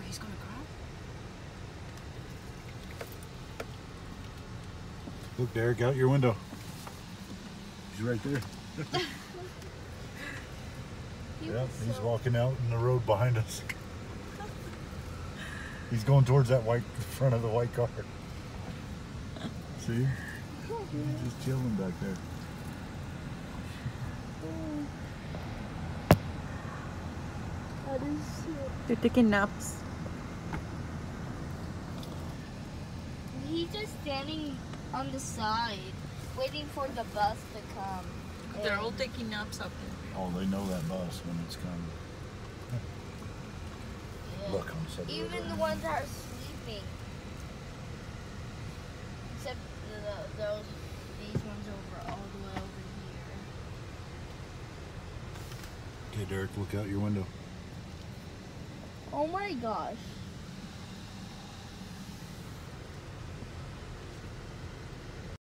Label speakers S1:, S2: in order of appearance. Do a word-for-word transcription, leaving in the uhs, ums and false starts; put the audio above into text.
S1: he's gonna cry.
S2: Look, Derek, out your window. He's right there. Yeah, he's
S3: so...
S2: walking out in the road behind us. He's going towards that white front of the white car. See? He's just chilling back there.
S3: That is so...
S1: They're taking naps.
S3: He's just standing on the side, waiting for the bus to come.
S1: They're
S3: And
S1: all taking naps up there.
S2: Oh, they know that bus when it's coming.
S3: yeah.
S2: Look on the side of the road
S3: Even
S2: right
S3: the
S2: now.
S3: ones that are sleeping. Except the, those, these ones over, all the way over here.
S2: Okay, Derek, look out your window.
S3: Oh my gosh.